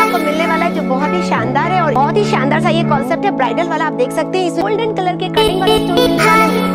आपको मिलने वाला है जो बहुत ही शानदार है और बहुत ही शानदार सा ये कॉन्सेप्ट है ब्राइडल वाला। आप देख सकते हैं इसमें गोल्डन कलर के कटिंग वाले स्टोन मिलने वाले हैं।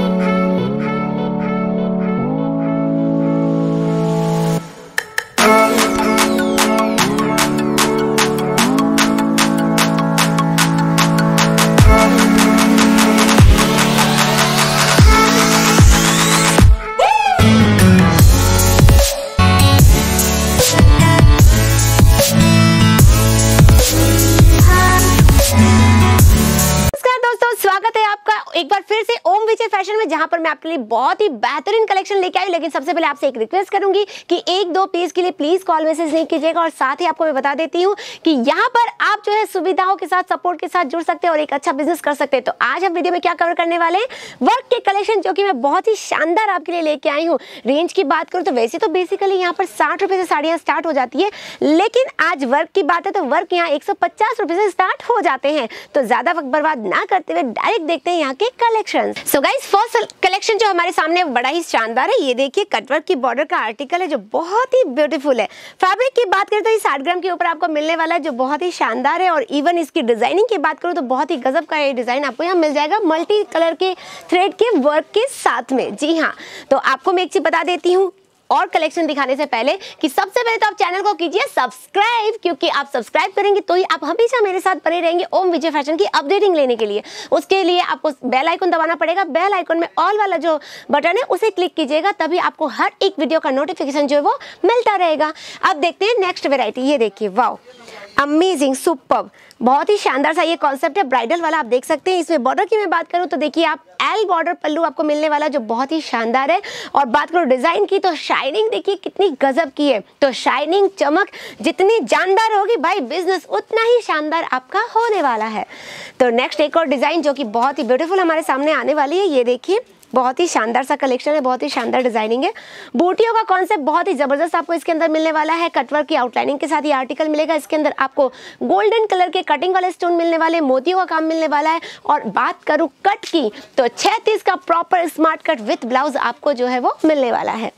स्वागत है आपका एक बार फिर से ओम विजय फैशन में, जहां पर मैं आपके लिए बहुत ही बेहतरीन कलेक्शन लेके आई। लेकिन सबसे पहले आपसे एक रिक्वेस्ट करूंगी कि एक दो पीस के लिए प्लीज कॉल मैसेज नहीं कीजिएगा। और साथ ही आपको मैं बता देती हूं कि यहां पर आप जो है सुविधाओं के साथ, सपोर्ट के साथ जुड़ सकते हैं और एक अच्छा बिजनेस कर सकते हैं। तो आज हम वीडियो में क्या कवर करने वाले हैं, वर्क के कलेक्शन, जो कि मैं बहुत ही शानदार आपके लिए लेके आई हूँ। रेंज की बात करूँ तो वैसे तो बेसिकली यहाँ पर 60 रुपए से साड़ियाँ स्टार्ट हो जाती है, लेकिन आज वर्क की बात है तो वर्क यहाँ 150 रुपए से स्टार्ट हो जाते हैं। तो ज्यादा वक्त बर्बाद ना करते हुए डायरेक्ट देखते हैं यहाँ के collection. So guys, first collection जो हमारे सामने बड़ा ही शानदार है। ये देखिए कटवर्क की बॉर्डर का आर्टिकल है जो बहुत ही ब्यूटीफुल है। फैब्रिक की बात करें तो ये 60 ग्राम के ऊपर आपको मिलने वाला है जो बहुत ही शानदार है। और इवन इसकी डिजाइनिंग की बात करूँ तो बहुत ही गजब का ये डिजाइन आपको यहाँ मिल जाएगा मल्टी कलर के थ्रेड के वर्क के साथ में। जी हाँ, तो आपको मैं एक चीज बता देती हूँ और कलेक्शन दिखाने से पहले कि सबसे पहले तो आप चैनल को कीजिए सब्सक्राइब, क्योंकि आप सब्सक्राइब करेंगे तो ही आप हमेशा मेरे साथ बने रहेंगे ओम विजय फैशन की अपडेटिंग लेने के लिए। उसके लिए आपको बेल आइकन दबाना पड़ेगा। बेल आइकन में ऑल वाला जो बटन है उसे क्लिक कीजिएगा, तभी आपको हर एक वीडियो का नोटिफिकेशन जो है वो मिलता रहेगा। अब देखते हैं नेक्स्ट वेराइटी। ये देखिए, वाओ, अमेजिंग, सुपर्ब, बहुत ही शानदार सा ये कॉन्सेप्ट है ब्राइडल वाला। आप देख सकते हैं इसमें बॉर्डर की मैं बात करूं तो देखिए आप एल बॉर्डर पल्लू आपको मिलने वाला जो बहुत ही शानदार है। और बात करो डिजाइन की तो शाइनिंग देखिए कितनी गजब की है। तो शाइनिंग, चमक जितनी जानदार होगी भाई, बिजनेस उतना ही शानदार आपका होने वाला है। तो नेक्स्ट एक और डिजाइन जो कि बहुत ही ब्यूटीफुल हमारे सामने आने वाली है। ये देखिए बहुत ही शानदार सा कलेक्शन है, बहुत ही शानदार डिजाइनिंग है। बूटियों का कॉन्सेप्ट बहुत ही जबरदस्त आपको इसके अंदर मिलने वाला है। कटवर्क की आउटलाइनिंग के साथ ये आर्टिकल मिलेगा। इसके अंदर आपको गोल्डन कलर के कटिंग वाले स्टोन मिलने वाले, मोतियों का काम मिलने वाला है। और बात करूं कट की तो 36 का proper smart cut with blouse आपको जो है वो मिलने वाला है।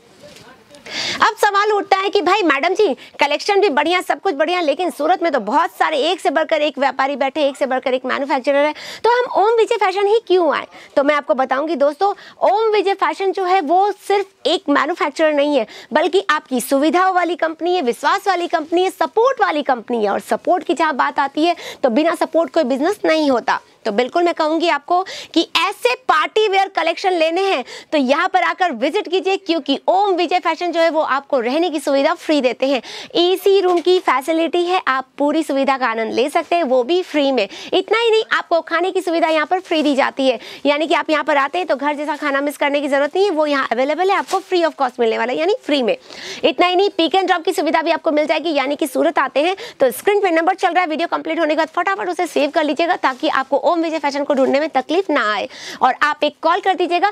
अब सवाल उठता है कि भाई मैडम जी कलेक्शन भी बढ़िया, सब कुछ बढ़िया, लेकिन सूरत में तो बहुत सारे एक से बढ़कर एक व्यापारी बैठे, एक से बढ़कर एक मैन्युफैक्चरर है, तो हम ओम विजय फैशन ही क्यों आए? तो मैं आपको बताऊंगी दोस्तों, ओम विजय फैशन जो है वो सिर्फ एक मैन्युफैक्चरर नहीं है, बल्कि आपकी सुविधाओं वाली कंपनी है, विश्वास वाली कंपनी है, सपोर्ट वाली कंपनी है। और सपोर्ट की जहाँ बात आती है तो बिना सपोर्ट कोई बिजनेस नहीं होता। तो बिल्कुल मैं कहूंगी आपको कि ऐसे पार्टी वेयर कलेक्शन लेने हैं तो यहाँ पर आकर विजिट कीजिए, क्योंकि ओम विजय फैशन जो है वो आपको रहने की सुविधा फ्री देते हैं। एसी रूम की फैसिलिटी है, आप पूरी सुविधा का आनंद ले सकते हैं, वो भी फ्री में। इतना ही नहीं, आपको खाने की सुविधा यहाँ पर फ्री दी जाती है, यानी कि आप यहाँ पर आते हैं तो घर जैसा खाना मिस करने की जरूरत नहीं है, वो यहाँ अवेलेबल है, आपको फ्री ऑफ कॉस्ट मिलने वाला है, यानी फ्री में। इतना ही नहीं, पिक एंड ड्रॉप की सुविधा भी आपको मिल जाएगी, यानी कि सूरत आते हैं तो स्क्रीन पे नंबर चल रहा है, वीडियो कंप्लीट होने के बाद फटाफट उसे सेव कर लीजिएगा ताकि आपको ओम विजय फैशन को ढूंढने में तकलीफ ना आए। और आप एक कॉल कर दीजिएगा,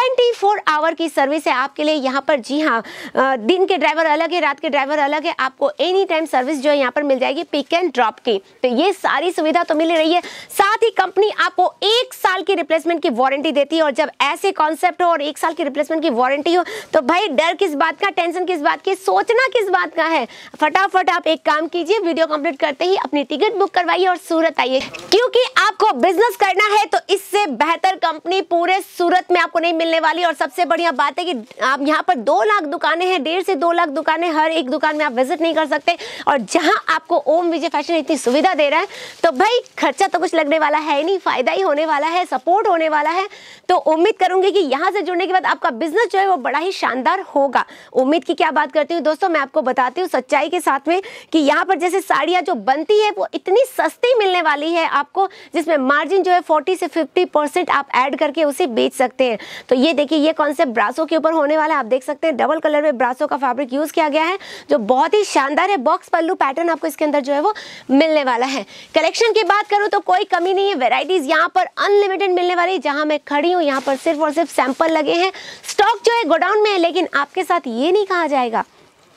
24 आवर की सर्विस है आपके लिए यहाँ पर। जी हाँ, दिन के ड्राइवर अलग है, रात के ड्राइवर अलग है, आपको एनी टाइम सर्विस जो है यहाँ पर मिल जाएगी पिक एंड ड्रॉप की। तो ये सारी सुविधा तो मिल रही है, साथ ही कंपनी आपको 1 साल की रिप्लेसमेंट की वारंटी देती है। और जब ऐसे कॉन्सेप्ट हो और 1 साल की रिप्लेसमेंट की वारंटी हो तो भाई डर किस बात का, टेंशन किस बात की, सोचना किस बात का है। फटाफट आप एक काम कीजिए, वीडियो कंप्लीट करते ही अपनी टिकट बुक करवाइए और सूरत आइए, क्योंकि आपको बिजनेस करना है तो इससे बेहतर कंपनी पूरे सूरत में आपको नहीं मिलने वाली। और सबसे बढ़िया बात है कि आप यहाँ पर 2 लाख दुकानें हैं, 1.5 से 2 लाख दुकानें, हर एक दुकान में आप विजिट नहीं कर सकते। और जहां आपको ओम विजय फैशन इतनी सुविधा दे रहा है तो भाई खर्चा तो कुछ लगने वाला है नहीं, फायदा ही होने वाला है, सपोर्ट होने वाला है। तो उम्मीद करूंगी कि यहाँ से जुड़ने के बाद आपका बिजनेस जो है वो बड़ा ही शानदार होगा। उम्मीद की क्या बात करती हूँ दोस्तों, मैं आपको बताती हूँ सच्चाई के साथ में कि यहाँ पर जैसे साड़ियाँ जो बनती है वो इतनी सस्ती मिलने वाली है आपको, जिसमें मार्जिन जो है 40 से 50% आप ऐड करके उसे बेच सकते हैं। तो ये देखिए, ये कॉन्सेप्ट ब्रासो के ऊपर होने वाला है। आप देख सकते हैं डबल कलर में ब्रासो का फैब्रिक यूज किया गया है जो बहुत ही शानदार है। बॉक्स पल्लू पैटर्न आपको इसके अंदर जो है वो मिलने वाला है। कलेक्शन की बात करूं तो कोई कमी नहीं है, वेराइटीज यहाँ पर अनलिमिटेड मिलने वाली है। जहां मैं खड़ी हूँ यहाँ पर सिर्फ और सिर्फ सैंपल लगे हैं, स्टॉक जो है गोडाउन में है, लेकिन आपके साथ ये नहीं कहा जाएगा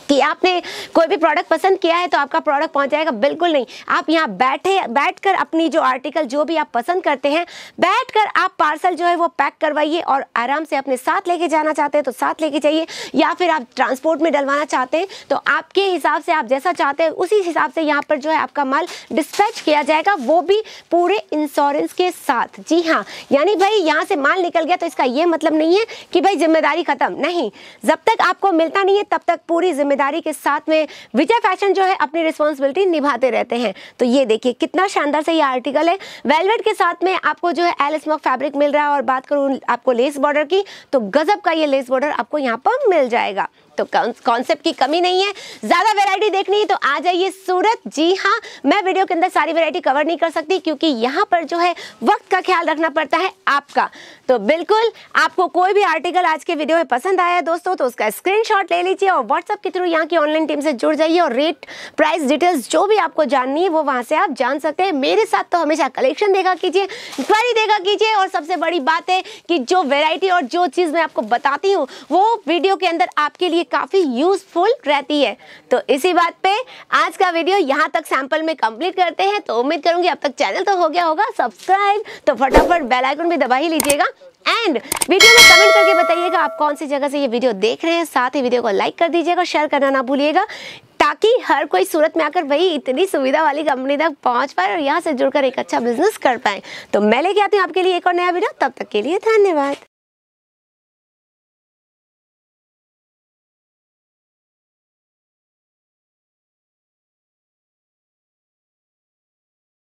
कि आपने कोई भी प्रोडक्ट पसंद किया है तो आपका प्रोडक्ट पहुंच जाएगा, बिल्कुल नहीं। आप यहाँ बैठकर अपनी जो आर्टिकल जो भी आप पसंद करते हैं, बैठकर आप पार्सल जो है वो पैक करवाइए और आराम से अपने साथ लेके जाना चाहते हैं तो साथ लेके जाइए, या फिर आप ट्रांसपोर्ट में डलवाना चाहते हैं तो आपके हिसाब से आप जैसा चाहते हैं उसी हिसाब से यहाँ पर जो है आपका माल डिस्पैच किया जाएगा, वो भी पूरे इंश्योरेंस के साथ। जी हाँ, यानी भाई यहाँ से माल निकल गया तो इसका ये मतलब नहीं है कि भाई जिम्मेदारी खत्म, नहीं। जब तक आपको मिलता नहीं है तब तक पूरी जिम्मेदारी के साथ में विजय फैशन जो है अपनी रिस्पॉन्सिबिलिटी निभाते रहते हैं। तो ये देखिए कितना शानदार से ये आर्टिकल है, वेलवेट के साथ में आपको जो है एल स्मोक फैब्रिक मिल रहा है। और बात करूं आपको लेस बॉर्डर की तो गजब का ये लेस बॉर्डर आपको यहाँ पर मिल जाएगा। तो कॉन्सेप्ट की कमी नहीं है। ज्यादा वैरायटी देखनी है तो आ जाइए सूरत। जी हाँ, मैं वीडियो के अंदर सारी वैरायटी कवर नहीं कर सकती क्योंकि यहाँ पर जो है वक्त का ख्याल रखना पड़ता है आपका। तो बिल्कुल आपको कोई भी आर्टिकल आज के वीडियो में पसंद आया दोस्तों तो उसका स्क्रीनशॉट ले लीजिए और व्हाट्सएप के थ्रू यहाँ की ऑनलाइन टीम से जुड़ जाइए और रेट प्राइस डिटेल्स जो भी आपको जाननी है वो वहाँ से आप जान सकते हैं। मेरे साथ तो हमेशा कलेक्शन देखा कीजिए, इंक्वायरी देखा कीजिए, और सबसे बड़ी बात है कि जो वेरायटी और जो चीज़ मैं आपको बताती हूँ वो वीडियो के अंदर आपके लिए काफ़ी यूजफुल रहती है। तो इसी बात पे आज का वीडियो यहाँ तक सैंपल में कंप्लीट करते हैं। तो उम्मीद करूंगी अब तक चैनल तो हो गया होगा सब्सक्राइब, तो फटाफट बेल आइकन भी दबा ही लीजिएगा एंड वीडियो में कमेंट करके बताइएगा आप कौन सी जगह से ये वीडियो देख रहे हैं। साथ ही वीडियो को लाइक कर दीजिएगा, शेयर करना ना भूलिएगा ताकि हर कोई सूरत में आकर वही इतनी सुविधा वाली कंपनी तक पहुंच पाए और यहाँ से जुड़कर एक अच्छा बिजनेस कर पाए। तो मैं लेके आती हूँ आपके लिए एक और नया वीडियो, तब तक के लिए धन्यवाद।